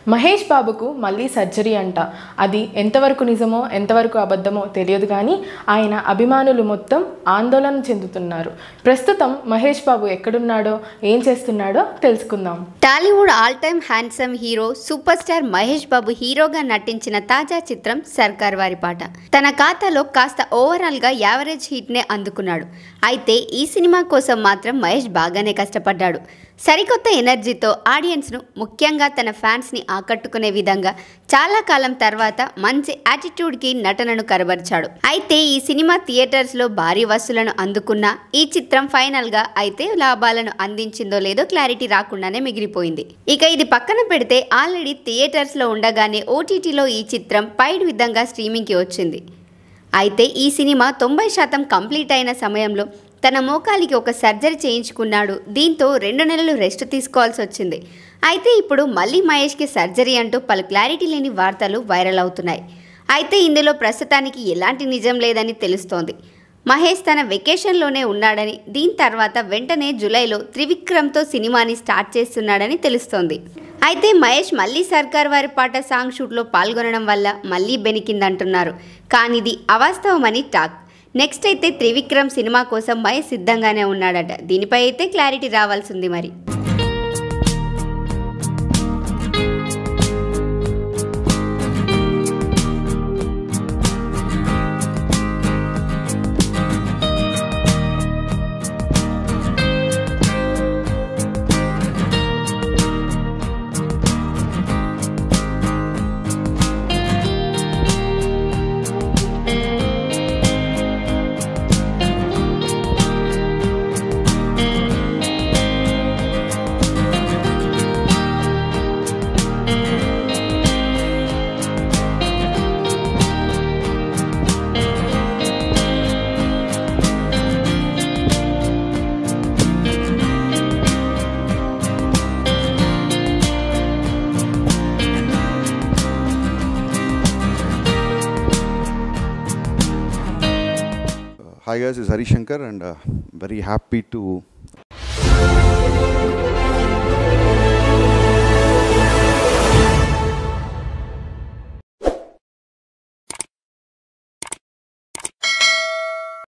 మహేష్ బాబుకు మళ్ళీ సర్జరీ అంట. అది ఎంతవరకు నిజమో ఎంతవరకు అబద్ధమో తెలియదు కానీ ఆయన అభిమానులు మొత్తం ఆందోళన చెందుతున్నారు. ప్రస్తుతం మహేష్ బాబు ఎక్కడున్నాడో ఏం చేస్తున్నాడో తెలుసుకుందాం. Tollywood all time handsome hero super star Mahesh Babu హీరోగా నటించిన తాజా చిత్రం సర్కార్ వారి పాట తన ఖాతాలో కాస్త ఓవరాల్ గా యావరేజ్ హిట్ నే అందుకున్నాడు. అయితే ఈ సినిమా కోసం మాత్రం మహేష్ బాగానే కష్టపడ్డాడు. సరికొత్త ఎనర్జీతో ఆడియన్స్ను ముఖ్యంగా తన ఫ్యాన్స్ని ఆకట్టుకునే విధంగా చాలా కాలం తర్వాత మంచి యాటిట్యూడ్కి నటనను కనబరిచాడు. అయితే ఈ సినిమా థియేటర్స్లో భారీ వసూలను అందుకున్న ఈ చిత్రం ఫైనల్గా అయితే లాభాలను అందించిందో లేదో క్లారిటీ రాకుండానే మిగిలిపోయింది. ఇక ఇది పక్కన పెడితే ఆల్రెడీ థియేటర్స్లో ఉండగానే ఓటీటీలో ఈ చిత్రం పైడ్ విధంగా స్ట్రీమింగ్కి వచ్చింది. అయితే ఈ సినిమా 90% కంప్లీట్ అయిన సమయంలో తన మోకాలికి ఒక సర్జరీ చేయించుకున్నాడు. దీంతో 2 నెలలు రెస్ట్ తీసుకోవాల్సి వచ్చింది. అయితే ఇప్పుడు మళ్ళీ మహేష్కి సర్జరీ అంటూ పలు క్లారిటీ లేని వార్తలు వైరల్ అవుతున్నాయి. అయితే ఇందులో ప్రస్తుతానికి ఎలాంటి నిజం లేదని తెలుస్తోంది. మహేష్ తన వెకేషన్లోనే ఉన్నాడని, దీని తర్వాత వెంటనే జూలైలో త్రివిక్రమ్తో సినిమాని స్టార్ట్ చేస్తున్నాడని తెలుస్తోంది. అయితే మహేష్ మళ్ళీ సర్కార్ వారి పాట సాంగ్ షూట్లో పాల్గొనడం వల్ల మళ్ళీ బెనికిందంటున్నారు. కానీ ఇది అవాస్తవమని టాక్. నెక్స్ట్ అయితే త్రివిక్రమ్ సినిమా కోసం మహేష్ సిద్ధంగానే ఉన్నాడట. దీనిపై అయితే క్లారిటీ రావాల్సింది మరి. Hi guys, it's Hari Shankar and very happy to